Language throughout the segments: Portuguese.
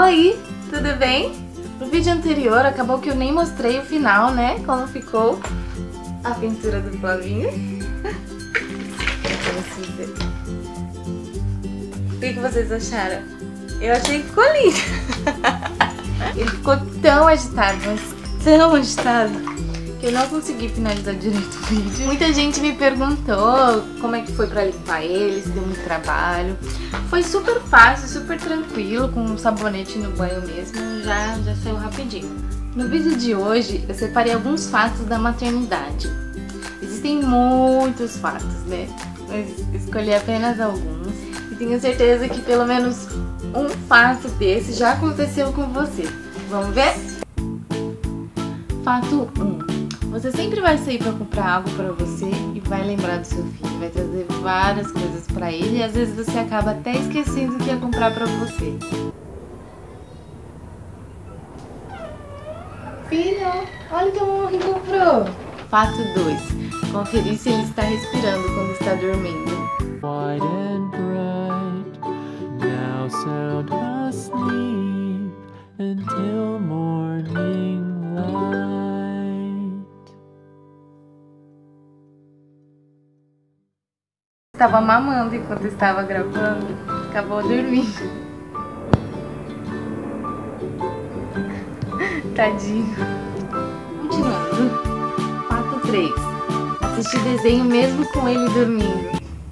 Oi, tudo bem? No vídeo anterior acabou que eu nem mostrei o final, né? Como ficou a pintura do Flavinho. O que vocês acharam? Eu achei que ficou lindo. Ele ficou tão agitado, mas tão agitado, que eu não consegui finalizar direito o vídeo. Muita gente me perguntou como é que foi pra limpar ele, se deu muito trabalho. Foi super fácil, super tranquilo, com um sabonete no banho mesmo, já saiu rapidinho. No vídeo de hoje eu separei alguns fatos da maternidade. Existem muitos fatos, né? Mas escolhi apenas alguns e tenho certeza que pelo menos um fato desse já aconteceu com você. Vamos ver? Fato 1. Você sempre vai sair para comprar algo para você e vai lembrar do seu filho, vai trazer várias coisas para ele e às vezes você acaba até esquecendo o que ia comprar para você. Filho, olha o que a mamãe comprou. Fato 2. Conferir se ele está respirando quando está dormindo. White and bright, now sound asleep until morning light. Estava mamando enquanto estava gravando, acabou dormindo. Tadinho. Continuando. Fato 3. Assistir desenho mesmo com ele dormindo.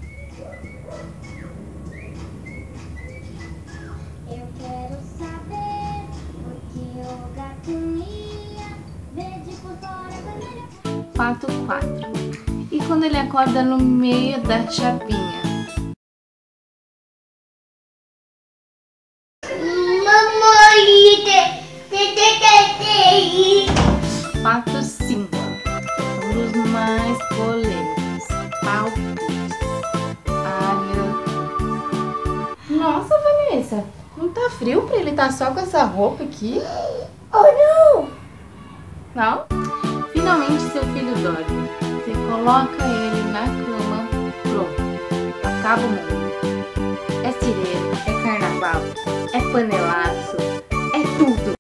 Eu quero saber o que o gatinha verde por fora quando... Fato 4. E quando ele acorda no meio da chapinha? Mamãe, Fato 5. Um dos mais polêmicos. Palpite. Ai, meu... Nossa, Vanessa, não tá frio pra ele estar só com essa roupa aqui? Oh não! Não? Finalmente seu filho dorme. Você coloca ele na cama, pronto. Acaba o mundo. É cireiro, é carnaval, é panelaço, é tudo.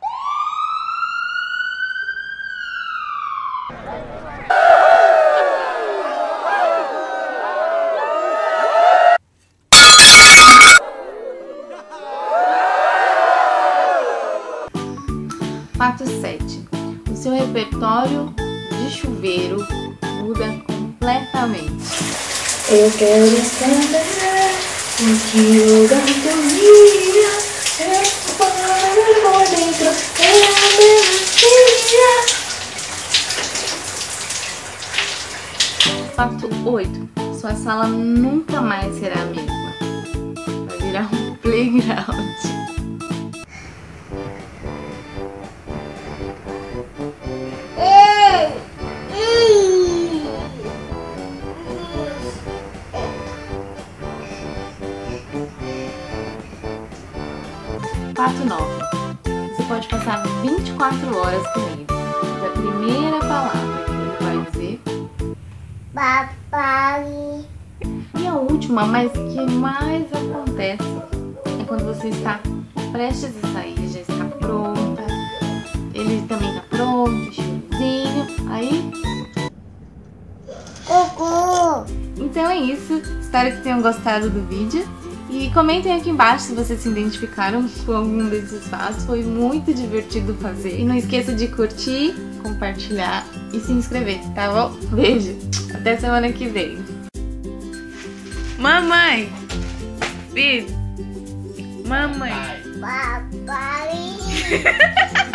Fato 7. O seu repertório de chuveiro muda completamente. Eu quero saber o que o gatinha é por dentro, é a melancia. Fato 8. Sua sala nunca mais será a mesma. Vai virar um playground. Fato 9. Você pode passar 24 horas com ele. Mas a primeira palavra que ele vai dizer... Papai. E a última, mas que mais acontece, é quando você está prestes a sair, já está pronta, ele também está pronto, cheirosinho, aí... Cocô. Então é isso, espero que tenham gostado do vídeo. E comentem aqui embaixo se vocês se identificaram com algum desses fatos. Foi muito divertido fazer. E não esqueça de curtir, compartilhar e se inscrever, tá bom? Beijo! Até semana que vem. Mamãe! Filho! Mamãe! Papai.